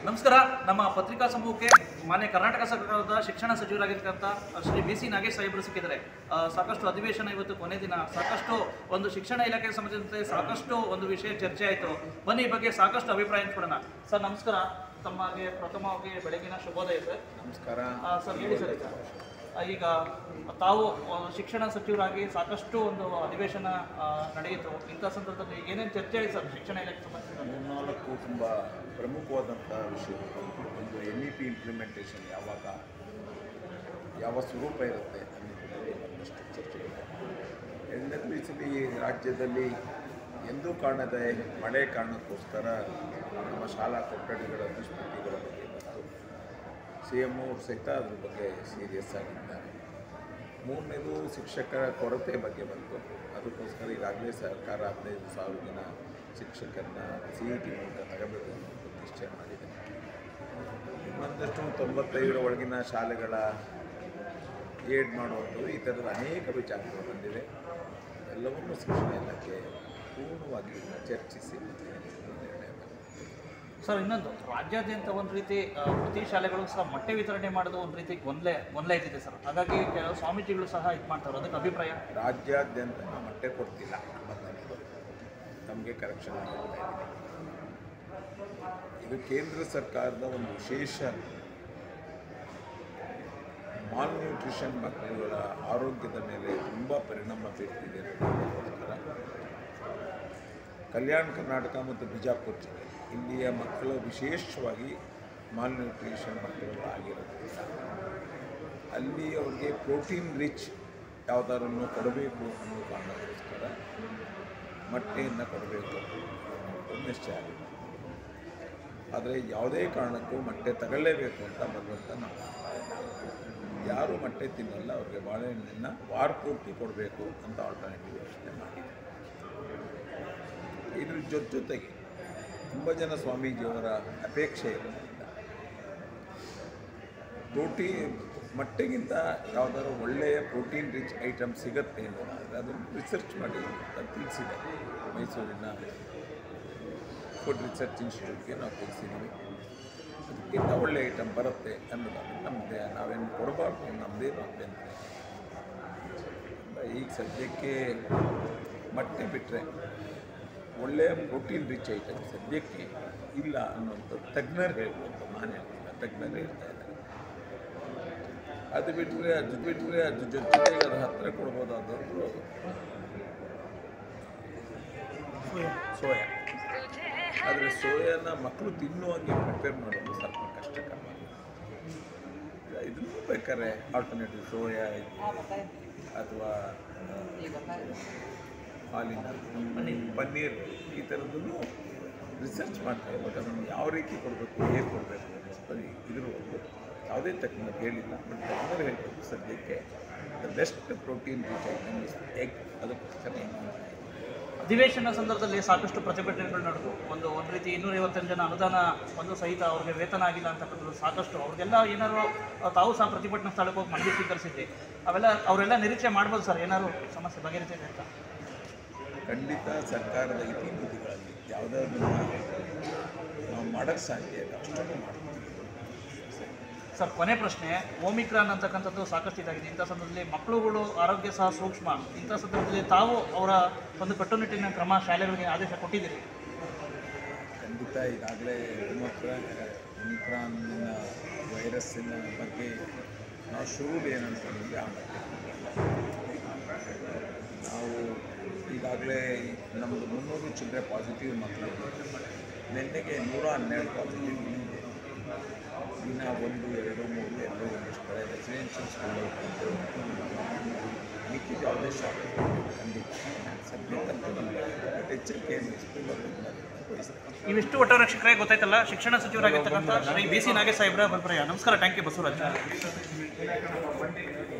ನಮಸ್ಕಾರ. ನಮ್ಮ ಪತ್ರಿಕಾ ಸಮೂಹಕ್ಕೆ ಮಾನ್ಯ ಕರ್ನಾಟಕ ಸರ್ಕಾರದ ಶಿಕ್ಷಣ ಸಚಿವರಾಗಿರ್ತಕ್ಕಂಥ ಶ್ರೀ ಬಿ ಸಿ ನಾಗೇಶ್ ಸಾಹೇಬರು ಸಿಕ್ಕಿದ್ದಾರೆ. ಸಾಕಷ್ಟು ಅಧಿವೇಶನ ಇವತ್ತು ಕೊನೆ ದಿನ, ಸಾಕಷ್ಟು ಒಂದು ಶಿಕ್ಷಣ ಇಲಾಖೆಗೆ ಸಂಬಂಧಿಸಿದಂತೆ ಸಾಕಷ್ಟು ಒಂದು ವಿಷಯ ಚರ್ಚೆ ಆಯಿತು. ಬನ್ನಿ ಈ ಬಗ್ಗೆ ಸಾಕಷ್ಟು ಅಭಿಪ್ರಾಯ ಹಂಚ್ಕೊಳ್ಳೋಣ. ಸರ್ ನಮಸ್ಕಾರ. ತಮಗೆ ಪ್ರಥಮವಾಗಿ ಬೆಳಗಿನ ಶುಭೋದಯ ಸರ್. ನಮಸ್ಕಾರ ಸರ್ ಹೇಳಿ ಸರ್, ಈಗ ತಾವು ಶಿಕ್ಷಣ ಸಚಿವರಾಗಿ ಸಾಕಷ್ಟು ಒಂದು ಅಧಿವೇಶನ ನಡೆಯಿತು. ಇಂಥ ಸಂದರ್ಭದಲ್ಲಿ ಏನೇನು ಚರ್ಚೆ ಆಯಿತು ಸರ್ ಶಿಕ್ಷಣ ಇಲಾಖೆ ಸಂಬಂಧಿಸಿದಂತೆ? 3-4 ತುಂಬ ಪ್ರಮುಖವಾದಂಥ ವಿಷಯಗಳು. ಒಂದು NEP ಇಂಪ್ಲಿಮೆಂಟೇಷನ್ ಯಾವಾಗ ಯಾವ ಸ್ವರೂಪ ಇರುತ್ತೆ ಅನ್ನೋದರಲ್ಲಿ ಒಂದಷ್ಟು ಚರ್ಚೆ ಇದೆ. ಎರಡನೇದು ಈ ಸಲ ರಾಜ್ಯದಲ್ಲಿ ಎಂದೂ ಕಾಣದೆ ಮಳೆ ಕಾರಣಕ್ಕೋಸ್ಕರ ನಮ್ಮ ಶಾಲಾ ಕೊಠಡಿಗಳ ದುಸ್ಥಿತಿಗಳ ಬಗ್ಗೆ ಬಂತು. CM ಅವರು ಸಹಿತ ಅದ್ರ ಬಗ್ಗೆ ಸೀರಿಯಸ್ ಆಗಿದ್ದಾರೆ. ಮೂರನೇದು ಶಿಕ್ಷಕರ ಕೊರತೆ ಬಗ್ಗೆ ಬಂತು. ಅದಕ್ಕೋಸ್ಕರ ಈಗಾಗಲೇ ಸರ್ಕಾರ 15,000 ಜನ ಶಿಕ್ಷಕರನ್ನ CET ಮೂಲಕ ತಗೋಬೇಕು ಅನ್ನೋ ನಿಶ್ಚಯ ಮಾಡಿದೆ. ಇನ್ನೊಂದಷ್ಟು 95ರ ಒಳಗಿನ ಶಾಲೆಗಳ ಏಡ್ ಮಾಡುವಂಥದ್ದು, ಈ ಥರದ ಅನೇಕ ವಿಚಾರಗಳು ಬಂದಿವೆ. ಎಲ್ಲವನ್ನೂ ಶಿಕ್ಷಣ ಇಲಾಖೆ ಪೂರ್ಣವಾಗಿ ಚರ್ಚಿಸಿ ನಿರ್ಣಯ ಮಾಡಿದೆ. ಸರ್ ಇನ್ನೊಂದು, ರಾಜ್ಯಾದ್ಯಂತ ಒಂದು ರೀತಿ ಪ್ರತಿ ಶಾಲೆಗಳು ಸಹ ಮೊಟ್ಟೆ ವಿತರಣೆ ಮಾಡೋದು ಒಂದು ರೀತಿ ಗೊಂದಲ ಇದ್ದಿದೆ ಸರ್. ಹಾಗಾಗಿ ಕೆಲವು ಸ್ವಾಮೀಜಿಗಳು ಸಹ ಇದು ಮಾಡ್ತಾರೆ. ಅದಕ್ಕೆ ಅಭಿಪ್ರಾಯ? ರಾಜ್ಯಾದ್ಯಂತ ನಾವು ಮೊಟ್ಟೆ ಕೊಡ್ತಿಲ್ಲ. ಮೊದಲನೇದು ನಮಗೆ ಕರೆಕ್ಷನ್ ಮಾಡ್ತಾ ಇದ್ದೀವಿ. ಇದು ಕೇಂದ್ರ ಸರ್ಕಾರದ ಒಂದು ವಿಶೇಷ ಮಾಲ್ ನ್ಯೂಟ್ರಿಷನ್ ಮಕ್ಕಳುಗಳ ಆರೋಗ್ಯದ ಮೇಲೆ ತುಂಬ ಪರಿಣಾಮ ಬೀರ್ತಿದೆ ಅನ್ನೋದಕ್ಕೋಸ್ಕರ ಕಲ್ಯಾಣ ಕರ್ನಾಟಕ ಮತ್ತು ಬಿಜಾಪುರ ಜಿಲ್ಲೆ ಇಲ್ಲಿಯ ಮಕ್ಕಳು ವಿಶೇಷವಾಗಿ ಮಾಲ್ ನ್ಯೂಟ್ರಿಷನ್ ಮಕ್ಕಳುಗಳು ಆಗಿರೋದ್ರಿಂದ ಅಲ್ಲಿ ಅವ್ರಿಗೆ ಪ್ರೋಟೀನ್ ರಿಚ್ ಯಾವುದಾರನ್ನು ಕೊಡಬೇಕು ಅನ್ನೋ ಕಾರಣಕ್ಕೋಸ್ಕರ ಮೊಟ್ಟೆಯನ್ನು ಕೊಡಬೇಕು ಅನ್ನೋದು ನಿಶ್ಚಯ ಆಗಿದೆ. ಆದರೆ ಯಾವುದೇ ಕಾರಣಕ್ಕೂ ಮೊಟ್ಟೆ ತಗೊಳ್ಳೇಬೇಕು ಅಂತ ಬರುವಂಥ ನಾವು ಯಾರು ಮೊಟ್ಟೆ ತಿನ್ನಲ್ಲ ಅವ್ರಿಗೆ ಬಾಳೆಹಣ್ಣನ್ನು ವಾರ ಪೂರ್ತಿ ಕೊಡಬೇಕು ಅಂತ ಆಲ್ಟರ್ನೇಟಿವ್ ಯೋಚನೆ ಮಾಡಿದೆ. ಇದ್ರ ಜೊತೆಗೆ ತುಂಬ ಜನ ಸ್ವಾಮೀಜಿಯವರ ಅಪೇಕ್ಷೆ ಇರೋದ್ರಿಂದ ಮೊಟ್ಟೆಗಿಂತ ಯಾವುದಾದ್ರು ಒಳ್ಳೆಯ ಪ್ರೋಟೀನ್ ರಿಚ್ ಐಟಮ್ ಸಿಗುತ್ತೆ ಅನ್ನೋದಾದರೆ ಅದನ್ನು ರಿಸರ್ಚ್ ಮಾಡಿ ಅಂತ ತಿಳಿಸಿದೆ. ಮೈಸೂರಿನ ಫುಡ್ ರಿಸರ್ಚ್ ಇನ್ಸ್ಟಿಟ್ಯೂಟ್ಗೆ ನಾವು ತಿಳಿಸಿದ್ದೀವಿ. ಅದಕ್ಕಿಂತ ಒಳ್ಳೆಯ ಐಟಮ್ ಬರುತ್ತೆ ಅನ್ನೋದಾದರೆ ನಮ್ಮದೇ, ನಾವೇನು ಕೊಡಬಾರ್ದು, ನಮ್ಮದೇನು ಅಭ್ಯಂತರ. ಈಗ ಸದ್ಯಕ್ಕೆ ಮೊಟ್ಟೆ ಬಿಟ್ಟರೆ ಒಳ್ಳೆಯ ಪ್ರೋಟೀನ್ ರಿಚ್ ಐಟಮ್ ಸದ್ಯಕ್ಕೆ ಇಲ್ಲ ಅನ್ನೋಂಥದ್ದು ತಜ್ಞರು ಹೇಳ್ಬೋದು. ನಾನು ಹೇಳ್ತಿಲ್ಲ, ತಜ್ಞರು ಹೇಳ್ತಾ ಇದ್ದಾರೆ. ಅದು ಬಿಟ್ಟರೆ ಅದ್ರ ಜೊತೆಗೆ ಅದು ಹತ್ತಿರ ಕೊಡ್ಬೋದಾದವರು ಸೋಯಾ. ಆದರೆ ಸೋಯಾನ ಮಕ್ಕಳು ತಿನ್ನುವಂಗೆ ಪ್ರಿಪೇರ್ ಮಾಡೋದು ಸ್ವಲ್ಪ ಕಷ್ಟಕರ. ಇದನ್ನು ಬೇಕಾದ್ರೆ ಆಲ್ಟರ್ನೇಟಿವ್ ಸೋಯಾ ಅಥವಾ ಹಾಲಿನ ಪನ್ನೀರ್ ಈ ಥರದ್ದನ್ನು ರಿಸರ್ಚ್ ಮಾಡ್ತಾರೆ. ಬಟ್ ಅದನ್ನು ಯಾವ ರೀತಿ ಕೊಡಬೇಕು, ಹೇಗೆ ಕೊಡಬೇಕು ಅನ್ನೋದು ಇದ್ರವರೆಗೂ ಯಾವುದೇ ತಜ್ಞರು ಹೇಳಿಲ್ಲ. ಬಟ್ ತಜ್ಞರು ಹೇಳ್ಬೋದು ಸದ್ಯಕ್ಕೆ the best protein rich item is egg. ಅದಕ್ಕೋಸ್ಕರ ಅಧಿವೇಶನ ಸಂದರ್ಭದಲ್ಲಿ ಸಾಕಷ್ಟು ಪ್ರತಿಭಟನೆಗಳು ನಡೆದು ಒಂದು ರೀತಿ 250 ಜನ ಅನುದಾನ ಒಂದು ಸಹಿತ ಅವ್ರಿಗೆ ವೇತನ ಆಗಿಲ್ಲ ಅಂತಕ್ಕಂಥದ್ದು ಸಾಕಷ್ಟು. ಅವ್ರಿಗೆಲ್ಲ ಏನಾದ್ರು ತಾವು ಸಹ ಪ್ರತಿಭಟನಾ ಸ್ಥಳಕ್ಕೆ ಹೋಗಿ ಮನವಿ ಸ್ವೀಕರಿಸಿದ್ದೆ. ಅವರೆಲ್ಲ ನಿರೀಕ್ಷೆ ಮಾಡ್ಬೋದು ಸರ್ ಏನಾದ್ರು ಸಮಸ್ಯೆ ಬಗೆಹರಿಸಿದೆ ಅಂತ? ಖಂಡಿತ ಸರ್ಕಾರದ ಇತಿಮಿತಿಗಳಲ್ಲಿ ಯಾವುದಾದ್ರೂ ನಾವು ಮಾಡೋಕ್ಕೆ ಸಾಧ್ಯ ಇಲ್ಲ, ಅಷ್ಟನ್ನು ಮಾಡ್ತೀವಿ. ಸರ್ ಕೊನೆ ಪ್ರಶ್ನೆ, ಓಮಿಕ್ರಾನ್ ಅಂತಕ್ಕಂಥದ್ದು ಸಾಕಷ್ಟು ಇದಾಗಿದೆ. ಇಂಥ ಸಂದರ್ಭದಲ್ಲಿ ಮಕ್ಕಳುಗಳು ಆರೋಗ್ಯ ಸಹ ಸೂಕ್ಷ್ಮ. ಇಂಥ ಸಂದರ್ಭದಲ್ಲಿ ತಾವು ಅವರ ಒಂದು ಕಟ್ಟುನಿಟ್ಟಿನ ಕ್ರಮ ಶಾಲೆಗಳಿಗೆ ಆದೇಶ ಕೊಟ್ಟಿದ್ದೀರಿ? ಖಂಡಿತ ಈಗಾಗಲೇ ಒಮಿಕ್ರಾನ್ನ ವೈರಸ್ಸಿನ ಬಗ್ಗೆ ನಾವು ಶುರು ಏನಂತಂದರೆ ಆಮೇಲೆ ನಾವು ಈಗಾಗಲೇ ನಮ್ಮದು 300 ಚಿಲ್ಲರೆ ಪಾಸಿಟಿವ್ ಮಕ್ಕಳು, ನಿನ್ನೆಗೆ 112 ಪಾಸಿಟಿವ್ ಇದೆ. ದಿನ 1, 2, 3 ಎಲ್ಲೋ ಒಂದಿಷ್ಟು ಕಡೆ ರೆಸಿಡೆನ್ಷಿಯಲ್ ಸ್ಕೂಲ್ ಮಿಕ್ಕಿದ ಯಾವುದೇ ಶಾಲೆ ಖಂಡಿತ ಸದ್ಯಕ್ಕಂತೂ ನಮಗೆ ಎಚ್ಚರಿಕೆಯನ್ನು ವಹಿಸ್ತಾರೆ. ಇವಿಷ್ಟು ಒಟ್ಟಾರೆ ಶಿಕ್ಷಕರೇ ಗೊತ್ತಾಯ್ತಲ್ಲ, ಶಿಕ್ಷಣ ಸಚಿವರಾಗಿರ್ತಕ್ಕಂಥ ಶ್ರೀ ಬಿ ಸಿ ನಾಗೇಶ್ ಸಾಹೇಬ್ರ ಅಭಿಪ್ರಾಯ. ನಮಸ್ಕಾರ. Thank you Basavaraj.